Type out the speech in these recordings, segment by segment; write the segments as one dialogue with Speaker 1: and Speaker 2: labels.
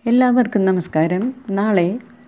Speaker 1: എല്ലാവർക്കും നമസ്കാരം. നാളെ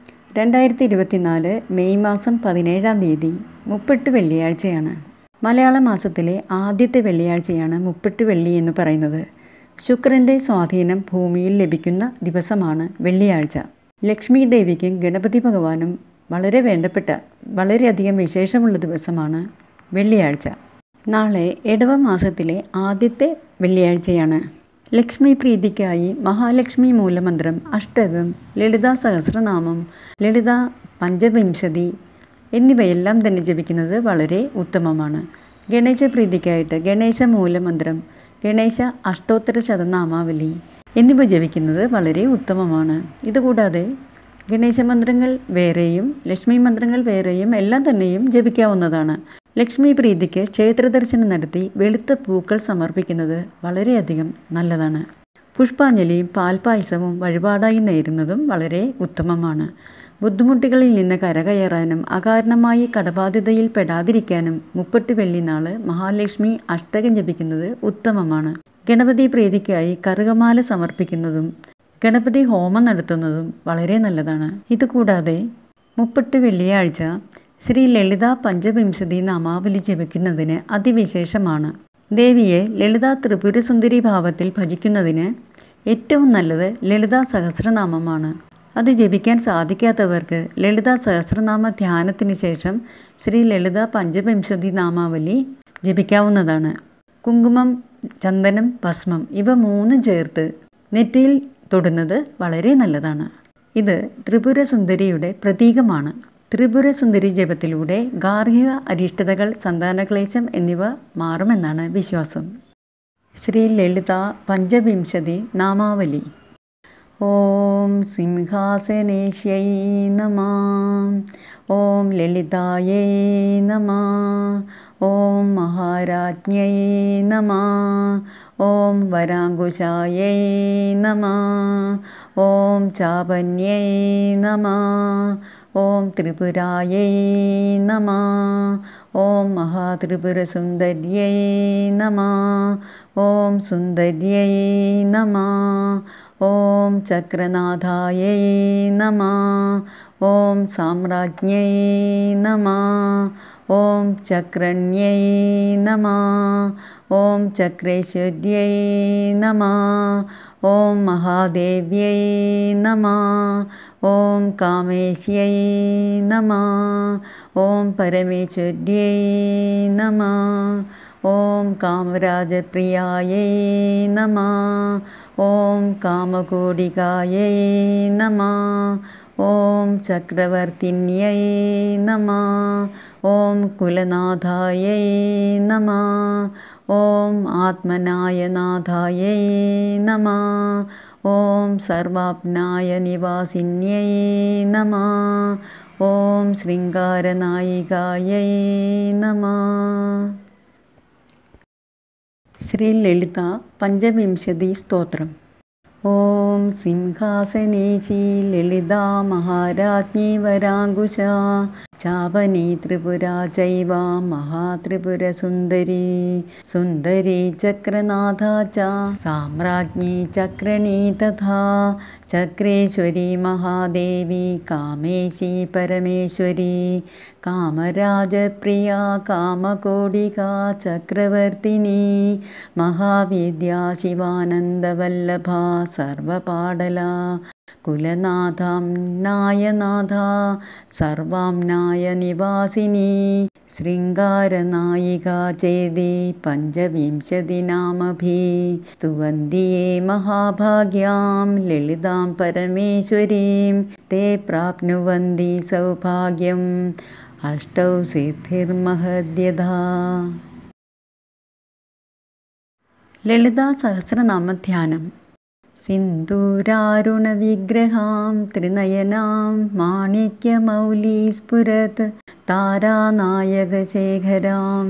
Speaker 1: 2024 മെയ് മാസം 17-ാം തീയതി മുപ്പട്ട് വെള്ളിയാഴ്ചയാണ്. മലയാള മാസത്തിലെ ആദ്യത്തെ വെള്ളിയാഴ്ചയാണ് മുപ്പട്ട് വെള്ളി എന്ന് പറയുന്നത്. ശുക്രൻ്റെ സ്വാധീനം ഭൂമിയിൽ ലഭിക്കുന്ന ദിവസമാണ് വെള്ളിയാഴ്ച. ലക്ഷ്മി ദേവിക്കും ഗണപതി ഭഗവാനും വളരെ വേണ്ടപ്പെട്ട വളരെയധികം വിശേഷമുള്ള ദിവസമാണ് വെള്ളിയാഴ്ച. നാളെ ഇടവ മാസത്തിലെ ആദ്യത്തെ വെള്ളിയാഴ്ചയാണ്. ലക്ഷ്മി പ്രീതിക്കായി മഹാലക്ഷ്മി മൂലമന്ത്രം, അഷ്ടകം, ലളിതാ സഹസ്രനാമം, ലളിതാ പഞ്ചവിംശതി എന്നിവയെല്ലാം തന്നെ ജപിക്കുന്നത് വളരെ ഉത്തമമാണ്. ഗണേശ പ്രീതിക്കായിട്ട് ഗണേശ മൂലമന്ത്രം, ഗണേശ അഷ്ടോത്തര ശതനാമാവലി എന്നിവ ജപിക്കുന്നത് വളരെ ഉത്തമമാണ്. ഇതുകൂടാതെ ഗണേശ മന്ത്രങ്ങൾ വേറെയും ലക്ഷ്മി മന്ത്രങ്ങൾ വേറെയും എല്ലാം തന്നെയും ജപിക്കാവുന്നതാണ്. ലക്ഷ്മി പ്രീതിക്ക് ക്ഷേത്ര ദർശനം നടത്തി വെളുത്ത പൂക്കൾ സമർപ്പിക്കുന്നത് വളരെയധികം നല്ലതാണ്. പുഷ്പാഞ്ജലിയും പാൽപ്പായസവും വഴിപാടായി നേരുന്നതും വളരെ ഉത്തമമാണ്. ബുദ്ധിമുട്ടുകളിൽ നിന്ന് കരകയറാനും അകാരണമായി കടബാധ്യതയിൽ പെടാതിരിക്കാനും മുപ്പട്ട് വെള്ളിനാൾ മഹാലക്ഷ്മി അഷ്ടകം ജപിക്കുന്നത് ഉത്തമമാണ്. ഗണപതി പ്രീതിക്കായി കറുകമാല സമർപ്പിക്കുന്നതും ഗണപതി ഹോമം നടത്തുന്നതും വളരെ നല്ലതാണ്. ഇതുകൂടാതെ മുപ്പട്ട് വെള്ളിയാഴ്ച ശ്രീ ലളിതാ പഞ്ചവിംശതി നാമാവലി ജപിക്കുന്നതിന് അതിവിശേഷമാണ്. ദേവിയെ ലളിതാ ത്രിപുരസുന്ദരി ഭാവത്തിൽ ഭജിക്കുന്നതിന് ഏറ്റവും നല്ലത് ലളിതാ സഹസ്രനാമമാണ്. അത് ജപിക്കാൻ സാധിക്കാത്തവർക്ക് ലളിതാ സഹസ്രനാമ ധ്യാനത്തിന് ശേഷം ശ്രീ ലളിതാ പഞ്ചവിംശതി നാമാവലി ജപിക്കാവുന്നതാണ്. കുങ്കുമം, ചന്ദനം, ഭസ്മം ഇവ മൂന്നും ചേർത്ത് നെറ്റിയിൽ തൊടുന്നത് വളരെ നല്ലതാണ്. ഇത് ത്രിപുരസുന്ദരിയുടെ പ്രതീകമാണ്. ത്രിപുരസുന്ദരി ജപത്തിലൂടെ ഗാർഹിക അരിഷ്ടതകൾ, സന്താനക്ലേശം എന്നിവ മാറുമെന്നാണ് വിശ്വാസം. ശ്രീ ലളിതാ പഞ്ചവിംശതി നാമാവലി. ഓം സിംഹാസനേശ്യൈ നമഃ. ഓം ലളിതായൈ നമഃ. ഓം മഹാരാജ്ഞൈ നമഃ. ഓം വരാങ്കുശായൈ നമഃ. ഓം ചാപന്യൈ നമഃ. ഓം ത്രിപുരായൈ നമഃ. ഓം മഹാത്രിപുരസുന്ദര്यै നമഃ. ഓം സുന്ദര്यै നമഃ. ഓം ചക്രനാഥായൈ നമഃ. ഓം സാമ്രാജ്ഞൈ നമഃ. ഓം ചക്രണ്यै നമഃ. ഓം ചക്രേശ്വർयै നമഃ. ഓം മഹാദേവ്यै നമഃ. ഓം കാമേശ്यै നമഃ. ഓം പരമേശ്വർयै നമഃ. ഓം കാമരാജപ്രിയായൈ നമഃ. ഓം കാമകോടികായൈ നമഃ. ഓം ചക്രവർത്തിന്यै നമഃ. ഓം കുലനാഥായൈ നമഃ. ഓം ആത്മനായനാഥായൈ നമഃ. ഓം സർവാപ്നായ നിവാസിന്यै നമഃ. ഓം ശൃംഗാരനായികായൈ നമഃ. ശ്രീ ലളിതാ പഞ്ചവിംശതി സ്തോത്രം. ഓം സിംഹാസനേശി ലളിതാ മഹാരാജ്ഞി വരാങ്കുശ ചാപനി ത്രിപുരാ ചൈവ മഹാത്രിപുരസുന്ദരി സുന്ദരി ചക്രനാഥാ ച സാമ്രാജ്ഞി ചക്രണീ തഥാ ചക്രേശ്വരി മഹാദേവി കാമേശി പരമേശ്വരി കാമരാജപ്രിയ കാമകോടികാ ചക്രവർത്തിനി മഹാവിദ്യാ ശിവാനന്ദവല്ലഭ സർവപാടല കുലനാഥാംനായനാഥ സർവാംനായ നിവാസിനി ശൃംഗാരനായിക ചേതി പഞ്ചവിംശതി നാമഭി സ്തുവന്തിയേ മഹാഭാഗ്യാം ലളിതാം പരമേശ്വരീം തേ പ്രാപ്നുവന്തി സൗഭാഗ്യം അഷ്ടൗ സിദ്ധിർമഹദ്യഥാ. ലളിതാ സഹസ്രനാമധ്യാനം. സിന്ദൂരാരുണവിഗ്രഹാം ത്രിനയനാം മാണിക്യമൗലീസ്ഫുരത് താരാനായകശേഖരാം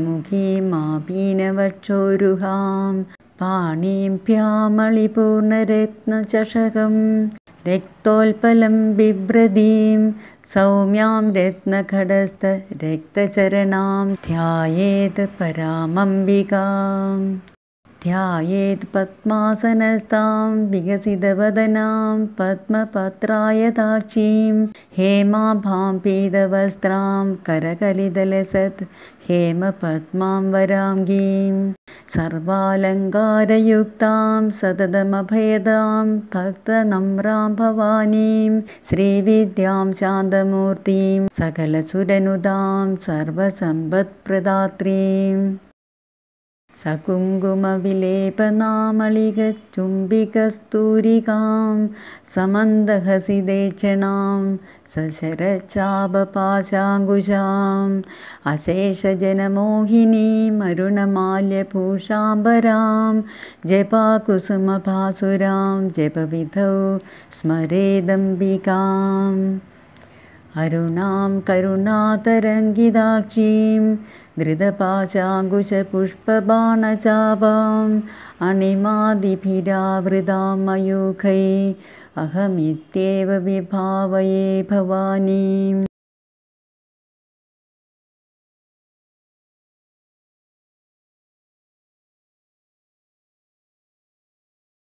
Speaker 1: സ്മിതമുഖീമാപീനവക്ഷോരുഹാം പാണീം ഭ്യാമളിപൂർണരത്നചഷകം രക്തോൽപലം ബിഭ്രതീം സൗമ്യാം രത്നഖടസ്ഥ രക്തചരണാം ധ്യായേത് പരാമംബികാം. ध्यायेत् पद्मासनस्तां विकसितवदनां पद्मपत्रायताक्षीं हेमाभां पीतवस्त्रां करकलितलसत् हेमपद्मां वराङ्गीं सर्वालङ्कारयुक्तां सततमभयदां भक्तनम्रां भवानीं श्रीविद्यां शान्तमूर्तिं सकलसुरनुदां सर्वसम्पत्प्रदात्रीं सकुङ्कुमविलेपनामलिकचुम्बिकस्तूरिकां समन्दहसिदेक्षणां सशरच्चापपाशाङ्कुशाम् अशेषजनमोहिनीम् अरुणमाल्यभूषाम्बरां जपाकुसुमभासुरां जपविधौ स्मरेदम्बिकाम् अरुणां करुणातरङ्गिताक्षीं धृतपाशाङ्कुशपुष्पबाणचापाम् अणिमादिभिरावृतां मयूखैः अहमित्येव विभावये भवानीम्